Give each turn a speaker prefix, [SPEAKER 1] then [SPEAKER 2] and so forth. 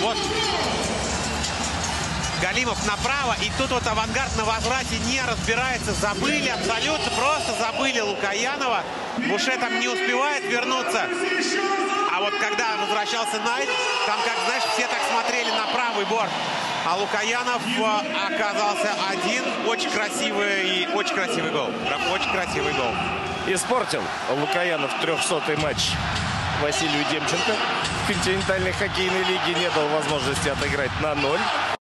[SPEAKER 1] Вот Галимов направо, и тут вот Авангард на возврате не разбирается. Забыли, абсолютно просто забыли Лукоянова. Буше там не успевает вернуться. А вот когда возвращался Найт, там, как знаешь, все так смотрели на правый борт. А Лукоянов оказался один. Очень красивый гол. Прям очень красивый гол.
[SPEAKER 2] Испортил Лукоянов 300-й матч Василию Демченко. В континентальной хоккейной лиге не дал возможности отыграть на 0.